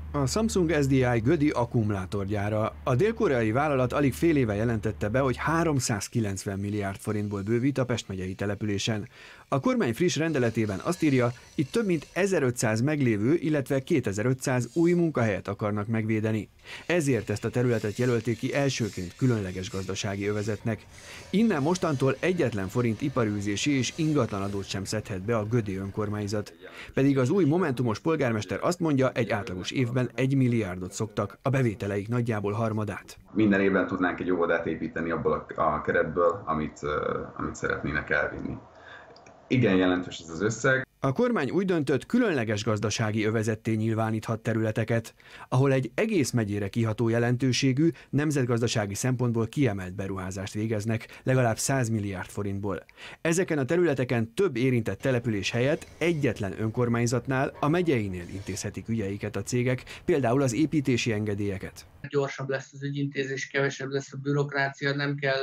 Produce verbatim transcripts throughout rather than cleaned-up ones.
A Samsung es dé i Gödi akkumulátorgyára. A dél-koreai vállalat alig fél éve jelentette be, hogy háromszázkilencven milliárd forintból bővít a Pest megyei településen. A kormány friss rendeletében azt írja, itt több mint ezerötszáz meglévő, illetve kétezer-ötszáz új munkahelyet akarnak megvédeni. Ezért ezt a területet jelölték ki elsőként különleges gazdasági övezetnek. Innen mostantól egyetlen forint iparűzési és ingatlanadót sem szedhet be a Gödi önkormányzat. Pedig az új momentumos polgármester azt mondja, egy átlagos évben egy milliárdot szoktak, a bevételeik nagyjából harmadát. Minden évben tudnánk egy óvodát építeni abból a keretből, amit, amit szeretnének elvinni. Igen jelentős ez az összeg. A kormány úgy döntött, különleges gazdasági övezetté nyilváníthat területeket, ahol egy egész megyére kiható jelentőségű, nemzetgazdasági szempontból kiemelt beruházást végeznek, legalább száz milliárd forintból. Ezeken a területeken több érintett település helyett egyetlen önkormányzatnál, a megyeinél intézhetik ügyeiket a cégek, például az építési engedélyeket. Gyorsabb lesz az ügyintézés, kevesebb lesz a bürokrácia, nem kell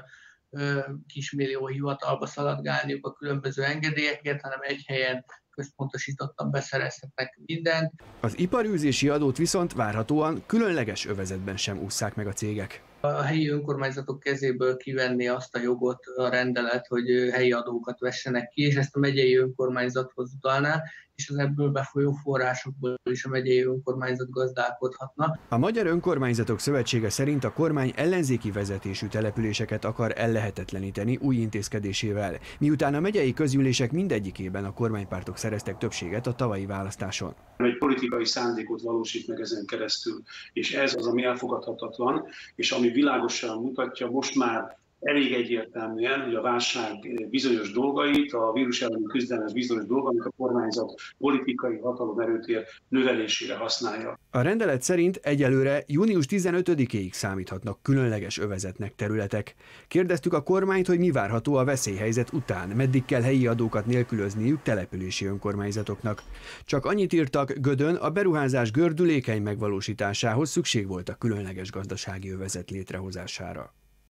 kismillió hivatalba szaladgálniuk a különböző engedélyeket, hanem egy helyen központosítottan beszerezhetnek mindent. Az iparűzési adót viszont várhatóan különleges övezetben sem ússzák meg a cégek. A helyi önkormányzatok kezéből kivenni azt a jogot a rendelet, hogy helyi adókat vessenek ki, és ezt a megyei önkormányzathoz utalná, és az ebből befolyó forrásokból is a megyei önkormányzat gazdálkodhatna. A Magyar Önkormányzatok Szövetsége szerint a kormány ellenzéki vezetésű településeket akar ellehetetleníteni új intézkedésével, miután a megyei közgyűlések mindegyikében a kormánypártok szereztek többséget a tavalyi választáson. Egy politikai szándékot valósít meg ezen keresztül, és ez az, ami elfogadhatatlan, és ami világosan mutatja most már elég egyértelműen, hogy a válság bizonyos dolgait, a vírus elleni küzdelem bizonyos dolgait a kormányzat politikai hatalomerőtér növelésére használja. A rendelet szerint egyelőre június tizenötödikéig számíthatnak különleges övezetnek területek. Kérdeztük a kormányt, hogy mi várható a veszélyhelyzet után, meddig kell helyi adókat nélkülözniük települési önkormányzatoknak. Csak annyit írtak, Gödön a beruházás gördülékeny megvalósításához szükség volt a különleges gazdasági övezet létrehozására.